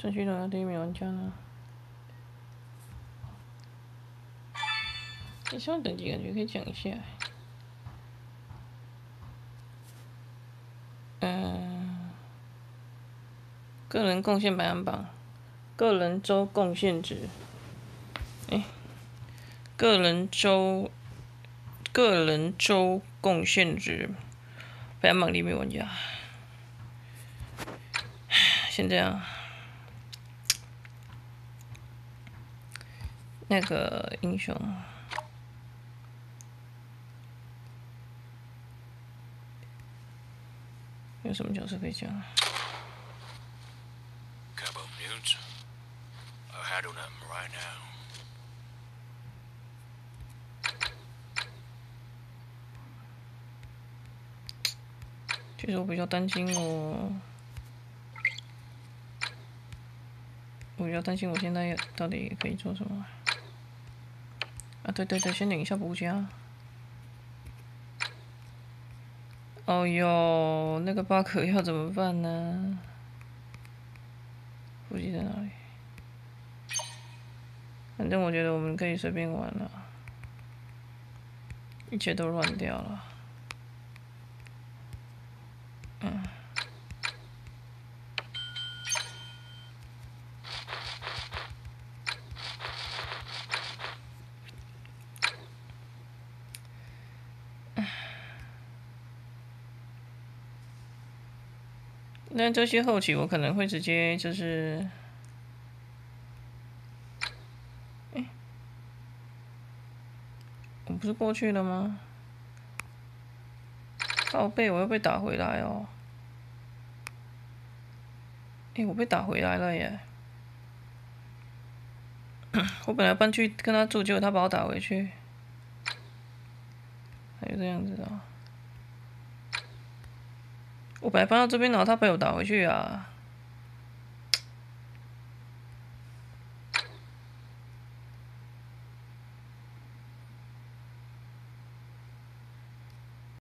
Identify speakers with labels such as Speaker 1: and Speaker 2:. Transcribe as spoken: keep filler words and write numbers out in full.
Speaker 1: 正序的第一名玩家呢？你上等级感觉可以讲一下。嗯，个人贡献排行榜，个人周贡献值，哎、欸，个人周，个人周贡献值排行榜第一名玩家，先这样。那个英雄。有什么角色可以讲？其实我比较担心我，我比较担心我现在到底可以做什么。啊，对对对，先领一下补甲。哦哟，那个 bug 要怎么办呢？补给在哪里？反正我觉得我们可以随便玩了，一切都乱掉了。嗯。那这些后期我可能会直接就是，哎、欸，我不是过去了吗？靠背，我又被打回来哦。哎、欸，我被打回来了耶！我本来搬去跟他住，结果他把我打回去，还有这样子哦。我本来搬到这边，然后他被我打回去啊。